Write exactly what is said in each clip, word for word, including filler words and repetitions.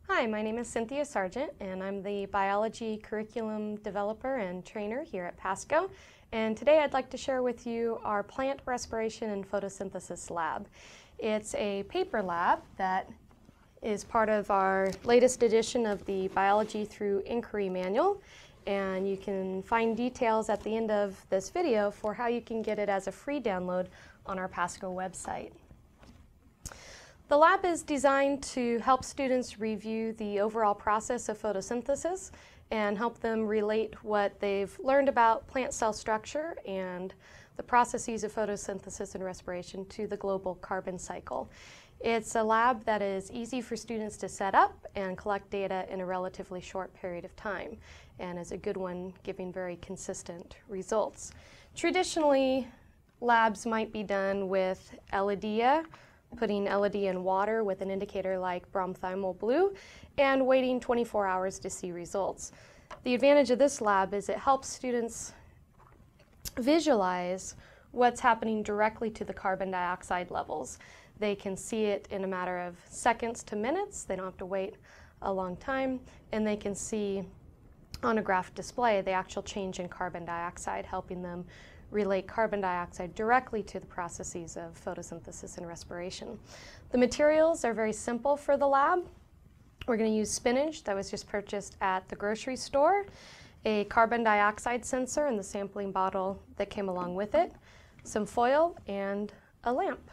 Hi, my name is Cynthia Sargent, and I'm the biology curriculum developer and trainer here at PASCO. And today I'd like to share with you our plant respiration and photosynthesis lab. It's a paper lab that is part of our latest edition of the Biology Through Inquiry manual. And you can find details at the end of this video for how you can get it as a free download on our PASCO website. The lab is designed to help students review the overall process of photosynthesis and help them relate what they've learned about plant cell structure and the processes of photosynthesis and respiration to the global carbon cycle. It's a lab that is easy for students to set up and collect data in a relatively short period of time, and is a good one, giving very consistent results. Traditionally, labs might be done with L E D A, putting L E D in water with an indicator like bromthiamyl blue, and waiting twenty-four hours to see results. The advantage of this lab is it helps students visualize what's happening directly to the carbon dioxide levels. They can see it in a matter of seconds to minutes. They don't have to wait a long time, and they can see on a graph display the actual change in carbon dioxide, helping them relate carbon dioxide directly to the processes of photosynthesis and respiration. The materials are very simple for the lab. We're going to use spinach that was just purchased at the grocery store, a carbon dioxide sensor in the sampling bottle that came along with it, some foil, and a lamp.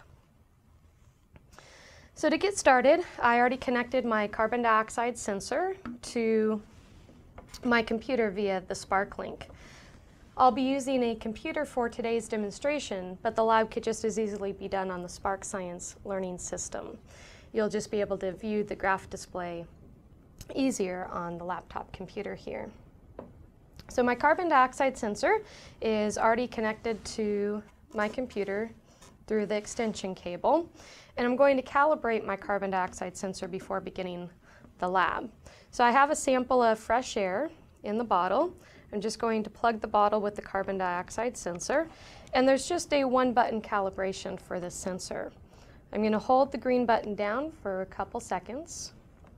So to get started, I already connected my carbon dioxide sensor to my computer via the Spark link. I'll be using a computer for today's demonstration, but the lab could just as easily be done on the Spark Science learning system. You'll just be able to view the graph display easier on the laptop computer here. So my carbon dioxide sensor is already connected to my computer through the extension cable, and I'm going to calibrate my carbon dioxide sensor before beginning the lab. So I have a sample of fresh air in the bottle. I'm just going to plug the bottle with the carbon dioxide sensor, and there's just a one button calibration for this sensor. I'm going to hold the green button down for a couple seconds.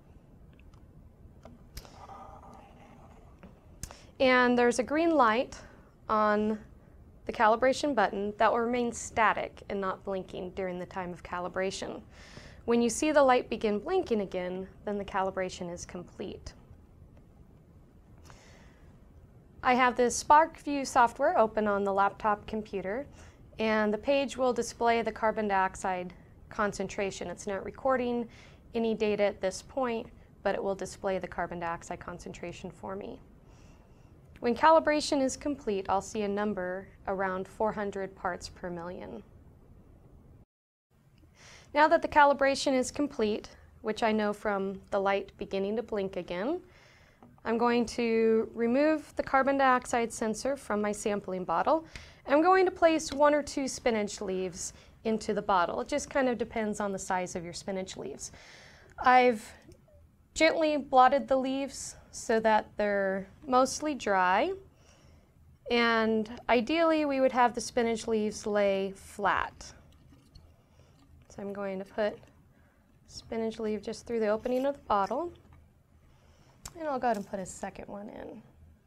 And there's a green light on the calibration button that will remain static and not blinking during the time of calibration. When you see the light begin blinking again, then the calibration is complete. I have this SparkView software open on the laptop computer, and the page will display the carbon dioxide concentration. It's not recording any data at this point, but it will display the carbon dioxide concentration for me. When calibration is complete, I'll see a number around four hundred parts per million. Now that the calibration is complete, which I know from the light beginning to blink again, I'm going to remove the carbon dioxide sensor from my sampling bottle. I'm going to place one or two spinach leaves into the bottle. It just kind of depends on the size of your spinach leaves. I've gently blotted the leaves so that they're mostly dry, and ideally we would have the spinach leaves lay flat. So I'm going to put spinach leaf just through the opening of the bottle. And I'll go ahead and put a second one in.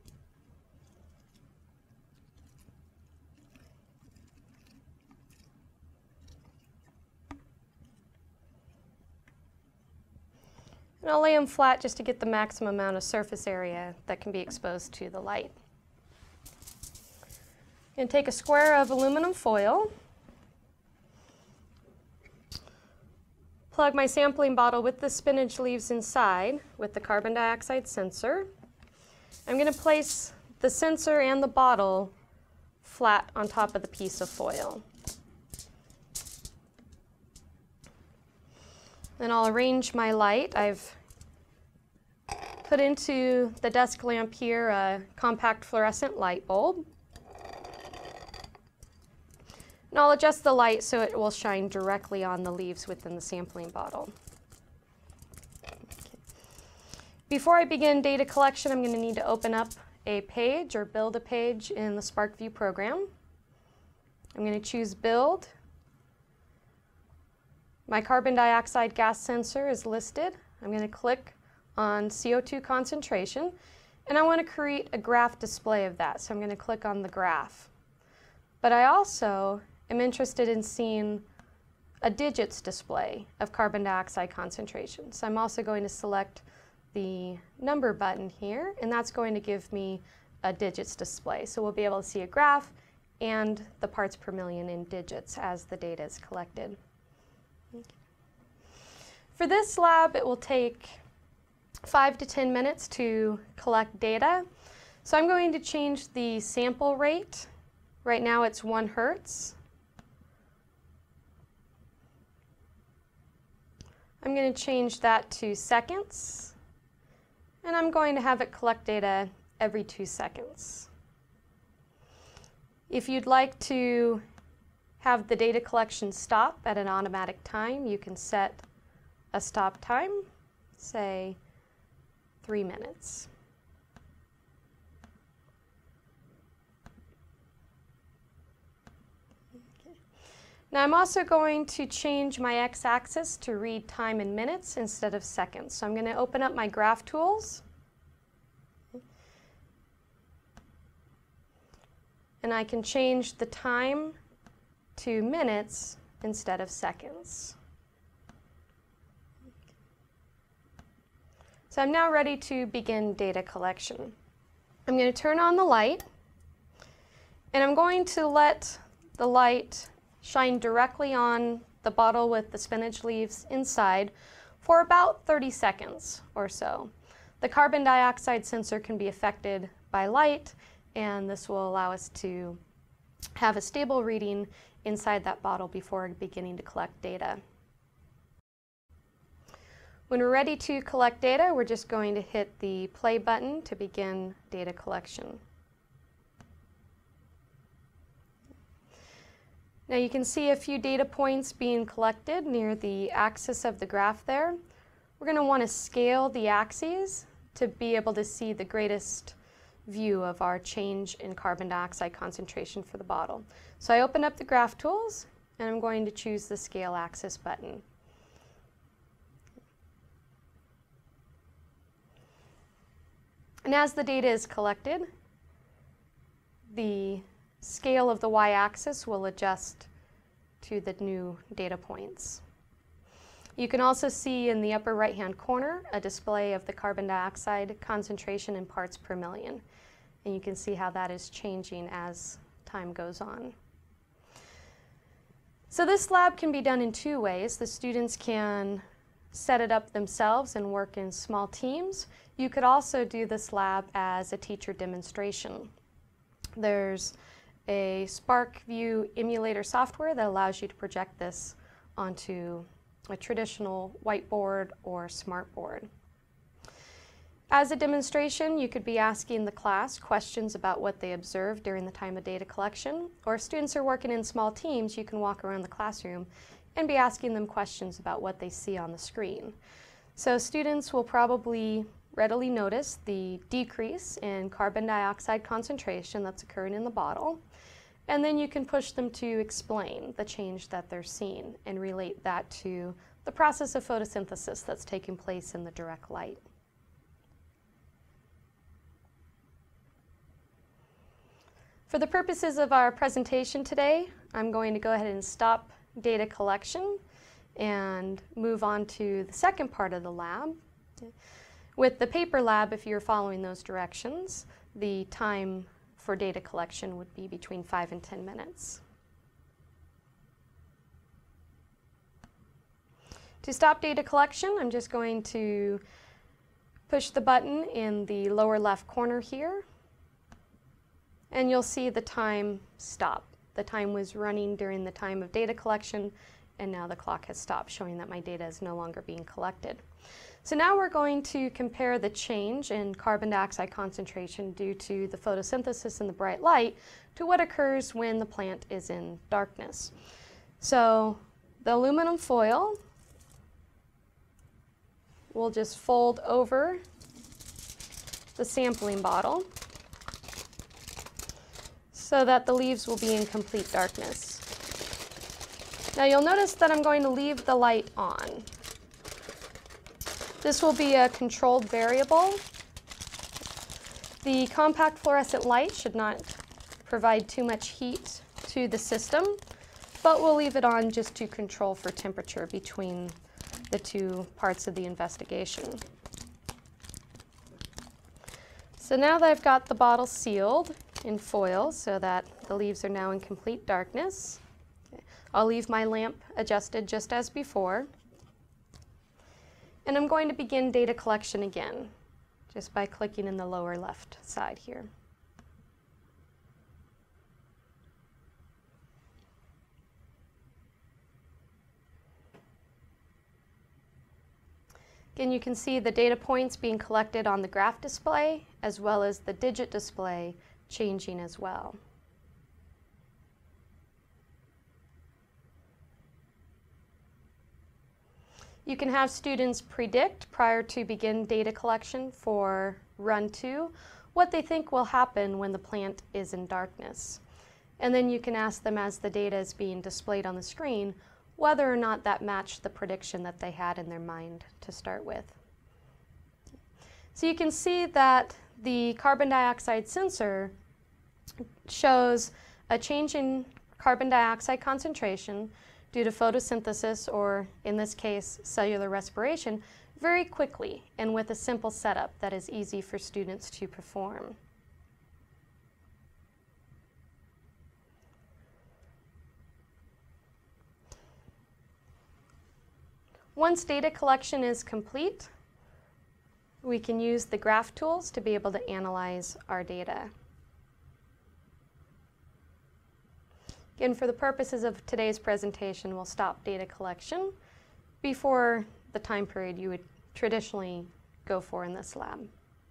And I'll lay them flat just to get the maximum amount of surface area that can be exposed to the light. I'm going to take a square of aluminum foil, plug my sampling bottle with the spinach leaves inside with the carbon dioxide sensor. I'm going to place the sensor and the bottle flat on top of the piece of foil. Then I'll arrange my light. I've put into the desk lamp here a compact fluorescent light bulb. And I'll adjust the light so it will shine directly on the leaves within the sampling bottle. Okay. Before I begin data collection, I'm going to need to open up a page or build a page in the SparkView program. I'm going to choose Build. My carbon dioxide gas sensor is listed. I'm going to click on C O two concentration, and I want to create a graph display of that. So I'm going to click on the graph. But I also am interested in seeing a digits display of carbon dioxide concentration. So I'm also going to select the number button here, and that's going to give me a digits display. So we'll be able to see a graph and the parts per million in digits as the data is collected. For this lab, it will take five to ten minutes to collect data. So I'm going to change the sample rate. Right now it's one hertz. I'm going to change that to seconds, and I'm going to have it collect data every two seconds. If you'd like to have the data collection stop at an automatic time, you can set a stop time, say three minutes. Now I'm also going to change my x-axis to read time in minutes instead of seconds. So I'm going to open up my graph tools. And I can change the time to minutes instead of seconds. So I'm now ready to begin data collection. I'm going to turn on the light, and I'm going to let the light shine directly on the bottle with the spinach leaves inside for about thirty seconds or so. The carbon dioxide sensor can be affected by light, and this will allow us to have a stable reading inside that bottle before beginning to collect data. When we're ready to collect data, we're just going to hit the play button to begin data collection. Now you can see a few data points being collected near the axis of the graph there. We're going to want to scale the axes to be able to see the greatest view of our change in carbon dioxide concentration for the bottle. So I open up the graph tools, and I'm going to choose the scale axis button. And as the data is collected, the scale of the y-axis will adjust to the new data points. You can also see in the upper right-hand corner a display of the carbon dioxide concentration in parts per million. And you can see how that is changing as time goes on. So this lab can be done in two ways. The students can set it up themselves and work in small teams. You could also do this lab as a teacher demonstration. There's a SparkView emulator software that allows you to project this onto a traditional whiteboard or smartboard. As a demonstration, you could be asking the class questions about what they observed during the time of data collection, or if students are working in small teams, you can walk around the classroom and be asking them questions about what they see on the screen. So students will probably readily notice the decrease in carbon dioxide concentration that's occurring in the bottle, and then you can push them to explain the change that they're seeing and relate that to the process of photosynthesis that's taking place in the direct light. For the purposes of our presentation today, I'm going to go ahead and stop data collection and move on to the second part of the lab. With the paper lab, if you're following those directions, the time for data collection would be between five and ten minutes. To stop data collection, I'm just going to push the button in the lower left corner here, and you'll see the time stop. The time was running during the time of data collection, and now the clock has stopped, showing that my data is no longer being collected. So now we're going to compare the change in carbon dioxide concentration due to the photosynthesis in the bright light to what occurs when the plant is in darkness. So the aluminum foil will just fold over the sampling bottle so that the leaves will be in complete darkness. Now you'll notice that I'm going to leave the light on. This will be a controlled variable. The compact fluorescent light should not provide too much heat to the system, but we'll leave it on just to control for temperature between the two parts of the investigation. So now that I've got the bottle sealed in foil so that the leaves are now in complete darkness, I'll leave my lamp adjusted just as before. And I'm going to begin data collection again, just by clicking in the lower left side here. Again, you can see the data points being collected on the graph display, as well as the digit display changing as well. You can have students predict prior to begin data collection for run two what they think will happen when the plant is in darkness. And then you can ask them as the data is being displayed on the screen whether or not that matched the prediction that they had in their mind to start with. So you can see that the carbon dioxide sensor shows a change in carbon dioxide concentration due to photosynthesis, or in this case, cellular respiration, very quickly and with a simple setup that is easy for students to perform. Once data collection is complete, we can use the graph tools to be able to analyze our data. Again, for the purposes of today's presentation, we'll stop data collection before the time period you would traditionally go for in this lab.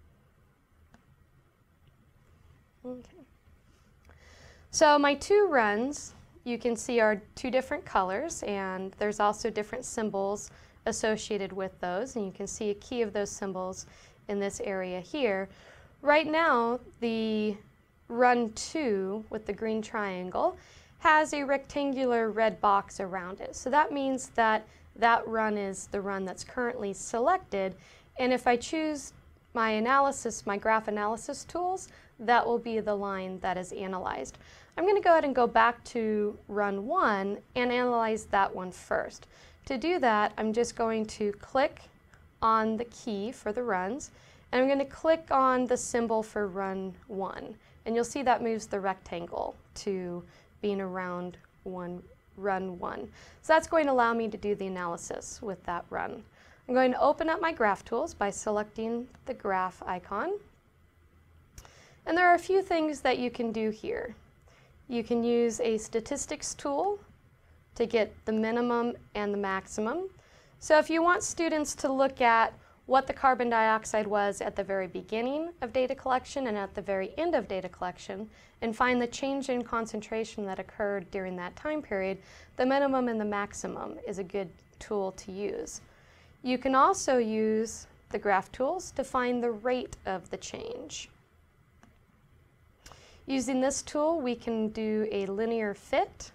Okay. So my two runs, you can see, are two different colors, and there's also different symbols associated with those, and you can see a key of those symbols in this area here. Right now, the run two with the green triangle has a rectangular red box around it. So that means that that run is the run that's currently selected, and if I choose my analysis, my graph analysis tools, that will be the line that is analyzed. I'm going to go ahead and go back to run one and analyze that one first. To do that, I'm just going to click on the key for the runs, and I'm going to click on the symbol for run one, and you'll see that moves the rectangle to being around one, run one. So that's going to allow me to do the analysis with that run. I'm going to open up my graph tools by selecting the graph icon. And there are a few things that you can do here. You can use a statistics tool to get the minimum and the maximum. So if you want students to look at what the carbon dioxide was at the very beginning of data collection and at the very end of data collection, and find the change in concentration that occurred during that time period, the minimum and the maximum is a good tool to use. You can also use the graph tools to find the rate of the change. Using this tool, we can do a linear fit.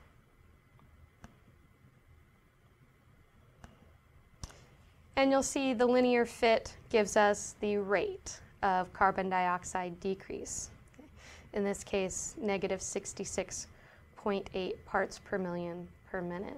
And you'll see the linear fit gives us the rate of carbon dioxide decrease. In this case, negative sixty-six point eight parts per million per minute.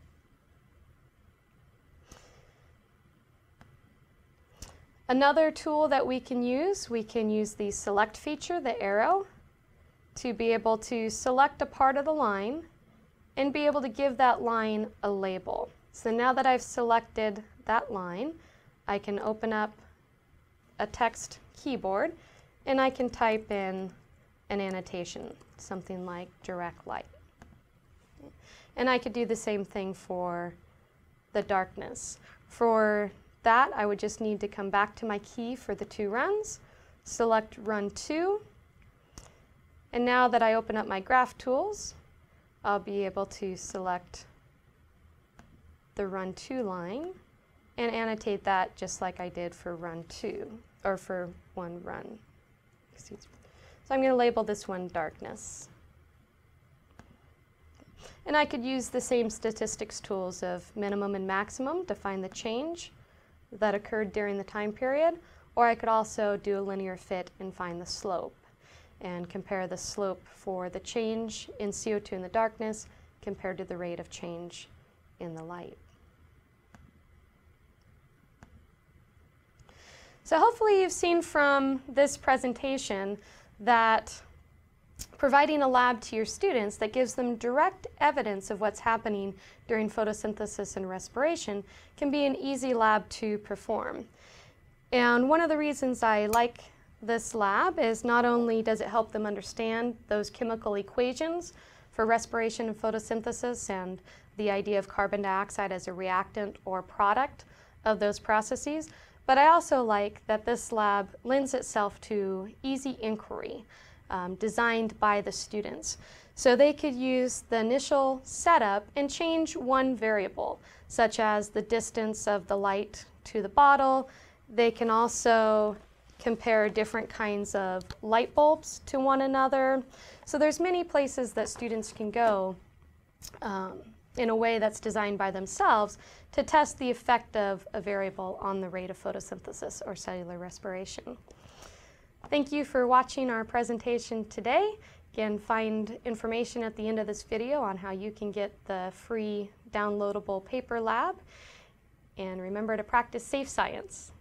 Another tool that we can use, we can use the select feature, the arrow, to be able to select a part of the line and be able to give that line a label. So now that I've selected that line, I can open up a text keyboard and I can type in an annotation, something like direct light. And I could do the same thing for the darkness. For that, I would just need to come back to my key for the two runs, select run two, and now that I open up my graph tools, I'll be able to select the run two line and annotate that just like I did for run two, or for one run. Excuse me. So I'm going to label this one darkness. And I could use the same statistics tools of minimum and maximum to find the change that occurred during the time period, or I could also do a linear fit and find the slope and compare the slope for the change in C O two in the darkness compared to the rate of change in the light. So hopefully you've seen from this presentation that providing a lab to your students that gives them direct evidence of what's happening during photosynthesis and respiration can be an easy lab to perform. And one of the reasons I like this lab is not only does it help them understand those chemical equations for respiration and photosynthesis and the idea of carbon dioxide as a reactant or product of those processes, but I also like that this lab lends itself to easy inquiry, um, designed by the students. So they could use the initial setup and change one variable, such as the distance of the light to the bottle. They can also compare different kinds of light bulbs to one another. So there's many places that students can go um, in a way that's designed by themselves to test the effect of a variable on the rate of photosynthesis or cellular respiration. Thank you for watching our presentation today. Again, find information at the end of this video on how you can get the free downloadable paper lab. And remember to practice safe science.